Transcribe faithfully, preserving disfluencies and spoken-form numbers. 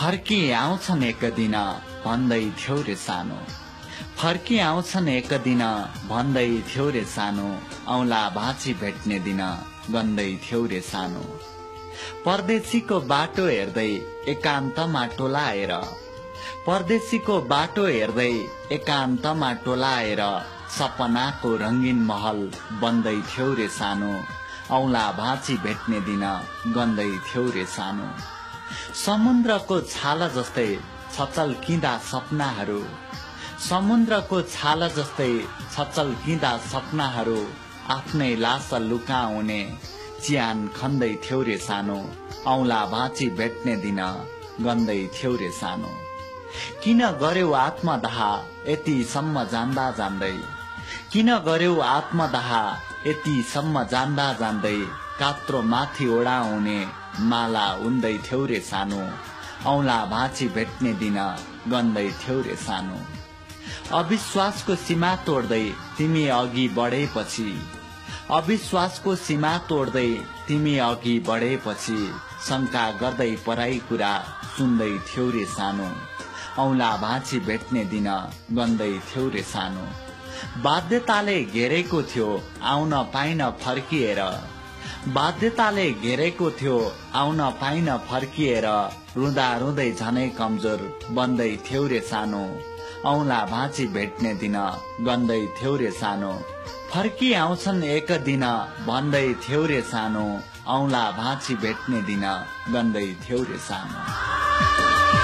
फर्की आउँछन् एक दिन भन्दै थियो रे सानो, फर्की आउँछन् एक दिन भन्दै थियो रे सानो, औला भाँची भेट्ने दिन गन्दै थियो रे सानो। परदेशीको बाटो हेर्दै एकान्तमा टोलाएर, परदेशीको बाटो हेर्दै एकान्तमा टोलाएर, सपनाको रंगीन महल बन्दै थियो रे सानो, औला भाँची भेट्ने दिन गन्दै थियो रे सानो। समुद्रको छाला जस्तै छचल्किँदा सपनाहरू, समुद्रको छाला जस्तै छचल्किँदा सपनाहरू, आफ्नै लास लुकाउने च्यान खन्दै थियो रे सानो, औला भाँची भेट्ने दिन गन्दै थियो रे सानो। किन गर्यौ आत्मदाह यतिसम्म जान्दा जान्दै, किन गर्यौ आत्मदाह यतिसम्म जान्दा जान्दै, कात्रो माथि ओडाउने माला उन्दै थियो रे सानो, औला भाँची भेट्ने दिन गन्दै थियो रे सानो। अविश्वासको सीमा तोड्दै तिमी अघि बढेपछि, अविश्वासको सीमा तोड्दै तिमी अघि बढेपछि, शंका गर्दै पराई कुरा सुन्दै थियो रे सानो, औला भाँची भेट्ने दिन गन्दै थियो रे सानो। बाध्यताले घेरेको थियो आउन पाइन फर्किएर, बाध्यताले घेरेको थियो आउन पाइन फर्किएर, रुँदा रुँदै झनै कमजोर बन्दै थियो रे सानो, औला भाँची भेट्ने दिन गन्दै थियो रे सानो। फर्की आउँछन् एक दिन भन्दै थियो रे सानो, औला भाँची भेट्ने दिन गन्दै थियो रे सानो।